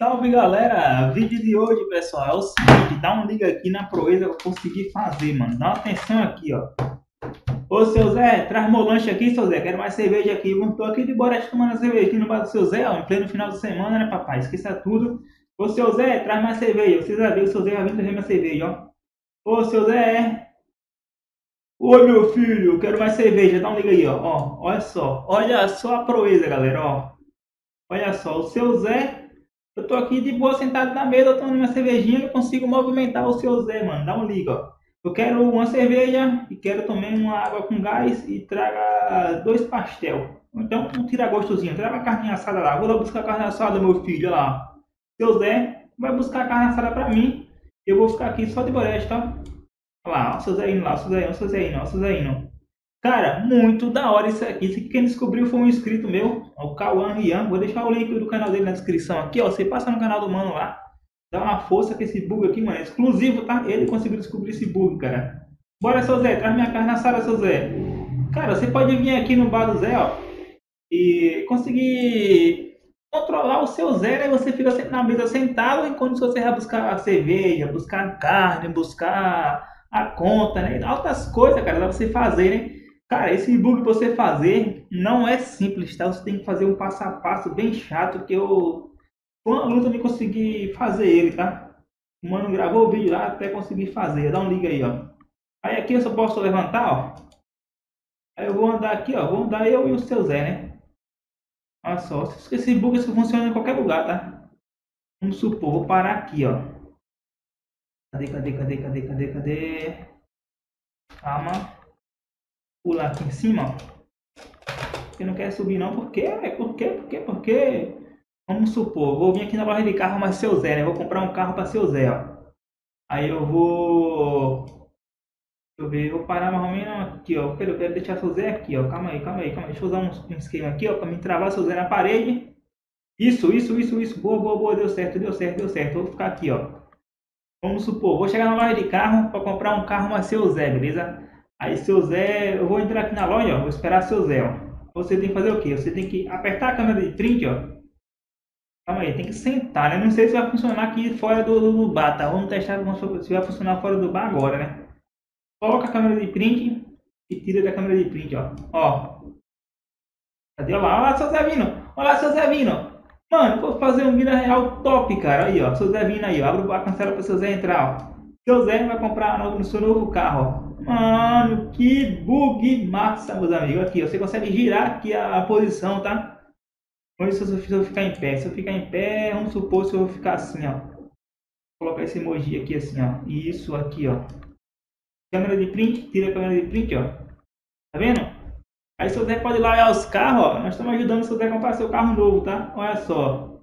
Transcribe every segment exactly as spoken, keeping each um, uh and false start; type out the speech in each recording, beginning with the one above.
Salve galera, vídeo de hoje pessoal é o seguinte, dá um liga aqui na proeza que eu consegui fazer, mano. Dá uma atenção aqui, ó. Ô seu Zé, traz meu lanche aqui, seu Zé, quero mais cerveja aqui. Eu tô aqui de Boreste tomando cerveja aqui no bar do seu Zé, ó, em pleno final de semana, né papai, esqueça tudo. Ô seu Zé, traz mais cerveja, vocês já viram, o seu Zé vai vir trazer minha cerveja, ó. Ô seu Zé, oi meu filho, quero mais cerveja, dá um liga aí, ó, ó, olha só, olha só a proeza galera, ó. Olha só, o seu Zé... Eu tô aqui de boa sentado na mesa, tomando minha cervejinha e consigo movimentar o seu Zé, mano. Dá um liga, ó. Eu quero uma cerveja e quero também uma água com gás e traga dois pastel. Então, um tira-gostozinho. Traga a carne assada lá. Vou lá buscar a carne assada, meu filho. Olha lá. Seu Zé vai buscar a carne assada pra mim. Eu vou ficar aqui só de Boreste, tá? Olha lá, ó, o seu Zé indo lá, o seu Zé indo, o seu Zé indo, o seu Zé indo. Cara, muito da hora isso aqui. Isso aqui quem descobriu foi um inscrito meu, o Cauã Rian. Vou deixar o link do canal dele na descrição aqui, ó. Você passa no canal do mano lá, dá uma força que esse bug aqui, mano, é exclusivo, tá? Ele conseguiu descobrir esse bug, cara. Bora, seu Zé, traz minha carne assada, seu Zé. Cara, você pode vir aqui no bar do Zé, ó, e conseguir controlar o seu Zé, né? Você fica sempre na mesa sentado, enquanto você vai buscar a cerveja, buscar a carne, buscar a conta, né? Altas coisas, cara, dá pra você fazer, né? Cara, esse bug pra você fazer não é simples, tá? Você tem que fazer um passo a passo bem chato que eu... Foi uma luta me conseguir fazer ele, tá? O mano gravou o vídeo lá até conseguir fazer. Dá um liga aí, ó. Aí aqui eu só posso levantar, ó. Aí eu vou andar aqui, ó. Vou andar eu e o seu Zé, né? Olha só. Esse bug isso funciona em qualquer lugar, tá? Vamos supor, vou parar aqui, ó. Cadê, cadê, cadê, cadê, cadê, cadê? Calma. Pular aqui em cima, ó. Porque não quer subir não, por quê? Por quê? Por quê? Por quê? Vamos supor, vou vir aqui na loja de carro, mas seu Zé, né? Vou comprar um carro para seu Zé, ó. Aí eu vou... Deixa eu ver, eu vou parar mais ou menos aqui, ó. Eu quero, eu quero deixar seu Zé aqui, ó. Calma aí, calma aí, calma aí. Deixa eu usar um, um esquema aqui, ó, para me travar seu Zé na parede. Isso, isso, isso, isso. Boa, boa, boa. Deu certo, deu certo, deu certo. Vou ficar aqui, ó. Vamos supor, vou chegar na loja de carro para comprar um carro, mas seu Zé, beleza? Aí seu Zé, eu vou entrar aqui na loja, ó, vou esperar seu Zé, ó. Você tem que fazer o quê? Você tem que apertar a câmera de print, ó. Calma aí, tem que sentar, né? Não sei se vai funcionar aqui fora do, do, do bar, tá? Vamos testar se vai funcionar fora do bar agora, né? Coloca a câmera de print e tira da câmera de print, ó. Ó. Cadê? Olha lá, olha lá seu Zé vindo. Olha lá seu Zé vindo. Mano, vou fazer um vida real top, cara. Aí, ó. Seu Zé vindo aí, ó. Abre a cancela para seu Zé entrar, ó. Seu Zé vai comprar no seu novo carro, ó. Mano, que bug massa, meus amigos. Aqui, ó, você consegue girar aqui a, a posição, tá? Vamos ver se eu ficar em pé. Se eu ficar em pé, vamos supor se eu vou ficar assim, ó. Vou colocar esse emoji aqui assim, ó. Isso aqui, ó. Câmera de print, tira a câmera de print, ó. Tá vendo? Aí seu Zé pode ir lá olhar os carros, ó. Nós estamos ajudando o seu Zé a comprar seu carro novo, tá? Olha só.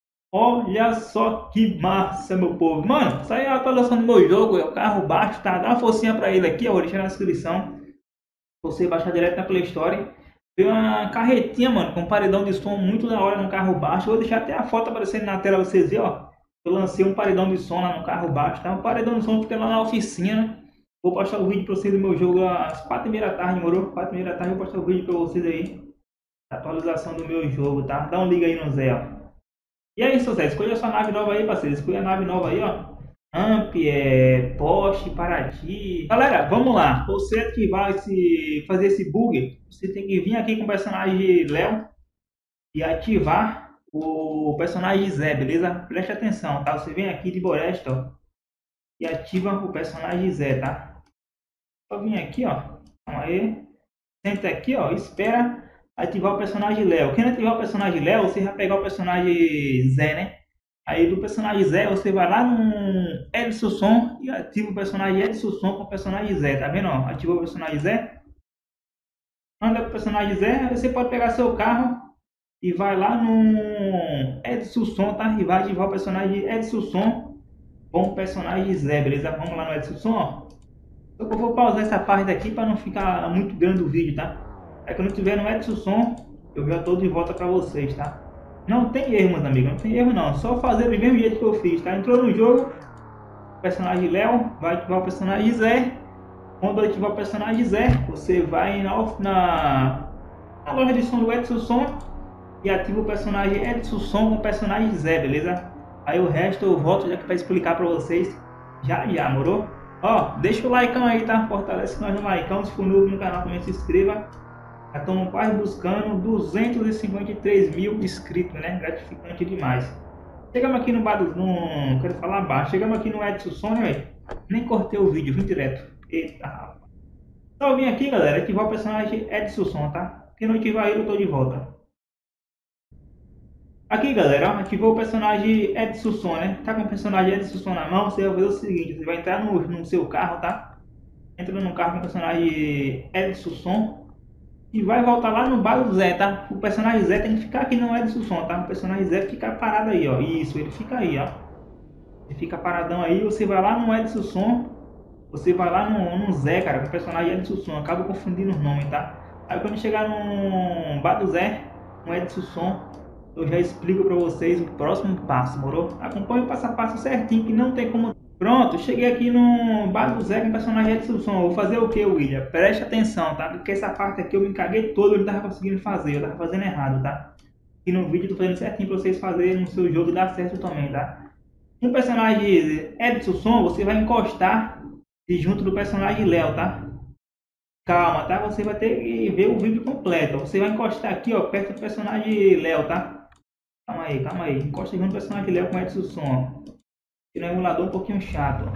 Olha só que massa, meu povo. Mano, isso aí é a atualização do meu jogo. É o carro baixo, tá? Dá uma forcinha pra ele aqui, ó. Vou deixar na descrição. Você baixar direto na Play Store. Tem uma carretinha, mano, com paredão de som muito da hora no carro baixo. Vou deixar até a foto aparecendo na tela pra vocês verem, ó. Eu lancei um paredão de som lá no carro baixo, tá? O paredão de som fica lá na oficina. Vou postar o vídeo pra vocês do meu jogo às quatro e meia da tarde, demorou? quatro e meia da tarde eu vou postar o vídeo pra vocês aí. Atualização do meu jogo, tá? Dá um liga aí no Zé, ó. E aí, seu Zé, escolha a sua nave nova aí, parceiro. Escolha a nave nova aí, ó. Amp, é, Porsche, Paraty. Galera, vamos lá. Pra você ativar esse, fazer esse bug, você tem que vir aqui com o personagem Léo e ativar o personagem Zé, beleza? Preste atenção, tá? Você vem aqui de Boreste, ó, e ativa o personagem Zé, tá? Só vir aqui, ó. Calma aí. Senta aqui, ó. Espera ativar o personagem Léo. Quem ativar o personagem Léo, você vai pegar o personagem Zé, né? Aí do personagem Zé, você vai lá no Edson Som e ativa o personagem Edson Som com o personagem Zé, tá vendo? Ó? Ativou o personagem Zé. Anda com o personagem Zé, aí você pode pegar seu carro e vai lá no Edson Som, tá? E vai ativar o personagem Edson Som com o personagem Zé, beleza? Vamos lá no Edson Som, ó. Eu vou pausar essa parte aqui para não ficar muito grande o vídeo, tá? Aí quando tiver no Edson Som, eu já tô de volta para vocês, tá? Não tem erro, meus amigos, não tem erro não. Só fazer do mesmo jeito que eu fiz, tá? Entrou no jogo, personagem Léo, vai ativar o personagem Zé. Quando ativar o personagem Zé, você vai na, na, na loja de som do Edson Som e ativa o personagem Edson Som com o personagem Zé, beleza? Aí o resto eu volto já que para explicar para vocês já já, morou? Ó, deixa o like aí, tá? Fortalece nós no like, se for novo no canal também se inscreva. Já estamos quase buscando duzentos e cinquenta e três mil inscritos, né? Gratificante demais. Chegamos aqui no bar do... Não quero falar baixo. Chegamos aqui no Edson Sônia, velho. Nem cortei o vídeo, vim direto. Eita, rapaz. Então eu vim aqui, galera, ativar o personagem Edson Son, tá? Se não ativar ele, eu tô de volta. Aqui, galera, ó, ativou o personagem Edson Son, né? Tá com o personagem Edson Son na mão, você vai fazer o seguinte. Você vai entrar no, no seu carro, tá? Entra no carro com o personagem Edson Son. E vai voltar lá no bar do Zé, tá? O personagem Zé tem que ficar aqui no Edson Son, tá? O personagem Zé fica parado aí, ó. Isso, ele fica aí, ó. Ele fica paradão aí, você vai lá no Edson Son. Você vai lá no, no Zé, cara, com o personagem Edson Son. Acaba confundindo os nomes, tá? Aí quando chegar no bar do Zé, no Edson Son, eu já explico pra vocês o próximo passo, morou? Acompanhe o passo a passo certinho, que não tem como... Pronto, cheguei aqui no bar do Zé com o personagem Edson Son. Vou fazer o que, William? Preste atenção, tá? Porque essa parte aqui eu me caguei todo, eu não tava conseguindo fazer, eu tava fazendo errado, tá? E no vídeo eu tô fazendo certinho pra vocês fazerem no seu jogo e dar certo também, tá? No personagem Edson Son, você vai encostar de junto do personagem Léo, tá? Calma, tá? Você vai ter que ver o vídeo completo. Você vai encostar aqui, ó, perto do personagem Léo, tá? Calma aí, calma aí. Encosta junto do personagem Léo com Edson Son. No emulador um pouquinho chato.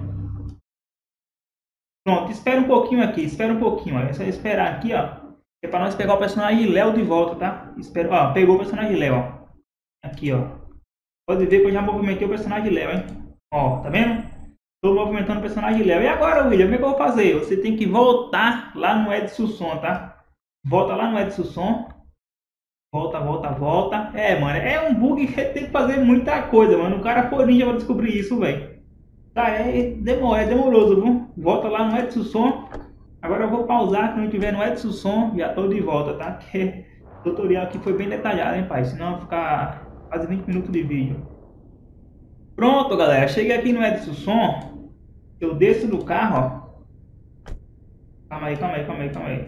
Pronto, espera um pouquinho aqui, espera um pouquinho, ó. É só esperar aqui, ó. É para nós pegar o personagem Léo de volta, tá? Espera, ó, pegou o personagem Léo, ó. Aqui, ó. Pode ver que eu já movimentei o personagem Léo, hein? Ó, tá vendo? Tô movimentando o personagem Léo. E agora, William, como é que eu vou fazer? Você tem que voltar lá no Edson Son, tá? Volta lá no Edson Son. Volta, volta, volta. É, mano, é um bug que tem que fazer muita coisa, mano. O cara foi ninja pra descobrir isso, velho. Tá, é, demora, é demoroso, viu? Volta lá no Edson Son. Agora eu vou pausar, quando tiver no Edson Son, já tô de volta, tá? Porque o tutorial aqui foi bem detalhado, hein, pai? Senão vai ficar quase vinte minutos de vídeo. Pronto, galera. Cheguei aqui no Edson Son. Eu desço do carro, ó. Calma aí, calma aí, calma aí, calma aí.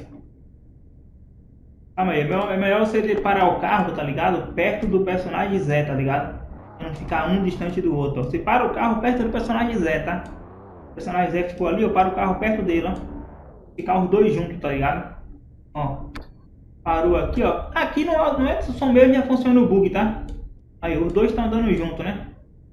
Calma aí, é melhor você parar o carro, tá ligado? Perto do personagem Zé, tá ligado? Pra não ficar um distante do outro, ó. Você para o carro perto do personagem Zé, tá? O personagem Zé ficou ali, eu paro o carro perto dele, ó. Ficar os dois juntos, tá ligado? Ó. Parou aqui, ó. Aqui no, no Edson Son mesmo já funciona o bug, tá? Aí, os dois estão andando junto, né?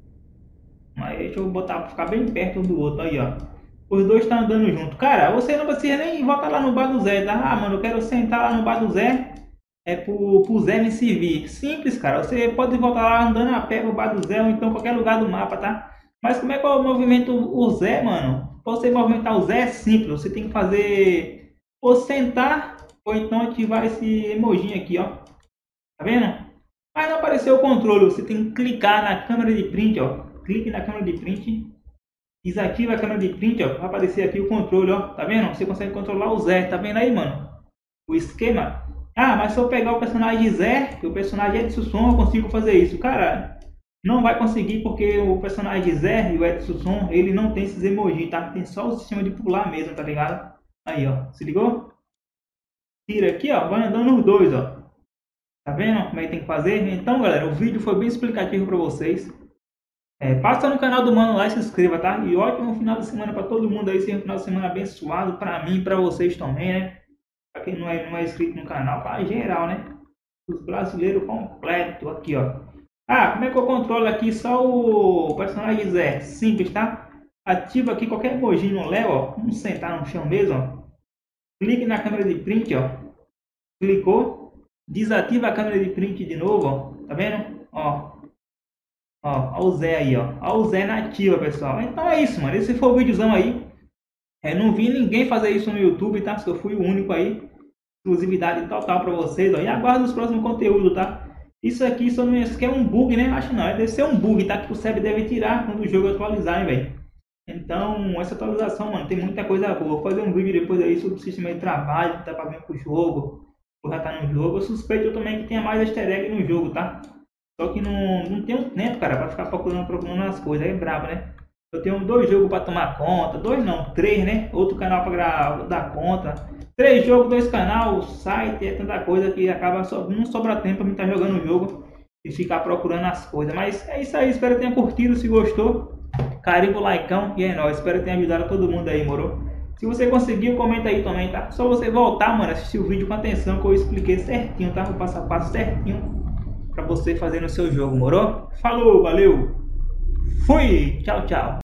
Mas deixa eu botar pra ficar bem perto um do outro, aí, ó. Os dois estão andando junto. Cara, você não precisa nem voltar lá no bar do Zé, tá? Ah, mano, eu quero sentar lá no bar do Zé. É pro, pro Zé me servir. Simples, cara. Você pode voltar lá andando a pé pro bar do Zé ou então qualquer lugar do mapa, tá? Mas como é que eu movimento o Zé, mano? Pra você movimentar o Zé é simples. Você tem que fazer ou sentar ou então ativar esse emoji aqui, ó. Tá vendo? Aí não apareceu o controle. Você tem que clicar na câmera de print, ó. Clique na câmera de print. Desativa a câmera de print, ó. Vai aparecer aqui o controle, ó. Tá vendo? Você consegue controlar o Zé. Tá vendo aí, mano? O esquema. Ah, mas se eu pegar o personagem Zé, que o personagem Edson Son, eu consigo fazer isso. Cara, não vai conseguir porque o personagem Zé e o Edson Son, ele não tem esses emojis, tá? Tem só o sistema de pular mesmo, tá ligado? Aí, ó. Se ligou? Tira aqui, ó. Vai andando os dois, ó. Tá vendo como é que tem que fazer? Então, galera, o vídeo foi bem explicativo pra vocês. É, passa no canal do Mano lá e se inscreva, tá? E ótimo final de semana para todo mundo aí, seja um final de semana abençoado para mim e para vocês também, né? Para quem não é, não é inscrito no canal, para geral, né? Os brasileiros completo aqui, ó. Ah, como é que eu controlo aqui só o personagem Zé? Simples, tá? Ativa aqui qualquer emoji no Léo, ó. Vamos sentar no chão mesmo, ó. Clique na câmera de print, ó. Clicou. Desativa a câmera de print de novo, ó. Tá vendo? Ó. Ó, ó o Zé aí, ó. Ó o Zé na ativa, pessoal. Então é isso, mano. Esse foi o videozão aí. É, não vi ninguém fazer isso no YouTube, tá? Eu fui o único aí. Exclusividade total pra vocês, ó. E aguardo os próximos conteúdos, tá? Isso aqui só não é um bug, né? Acho não. Deve ser um bug, tá? Que o server deve tirar quando o jogo atualizar, hein, velho. Então, essa atualização, mano, tem muita coisa boa. Vou fazer um vídeo depois aí sobre o sistema de trabalho que tá pra vir pro jogo. Ou já tá no jogo. Eu suspeito eu também que tenha mais easter egg no jogo, tá? Só que não, não tenho tempo, cara, pra ficar procurando, procurando as coisas. É brabo, né? Eu tenho dois jogos pra tomar conta. Dois não, três, né? Outro canal pra dar conta. Três jogos, dois canal, site, é tanta coisa que acaba só, não sobra tempo pra mim estar jogando o jogo. e ficar procurando as coisas. Mas é isso aí, espero que tenha curtido, se gostou, carimbo, likeão e é nóis. Espero que tenha ajudado todo mundo aí, moro? Se você conseguiu, comenta aí também, tá? Só você voltar, mano, assistir o vídeo com atenção que eu expliquei certinho, tá? O passo a passo certinho pra você fazer no seu jogo, moro? Falou, valeu, fui, tchau, tchau.